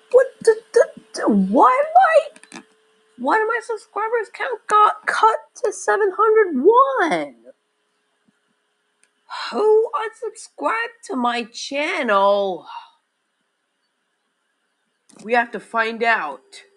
What why did my subscribers count got cut to 701? Who unsubscribed to my channel? We have to find out.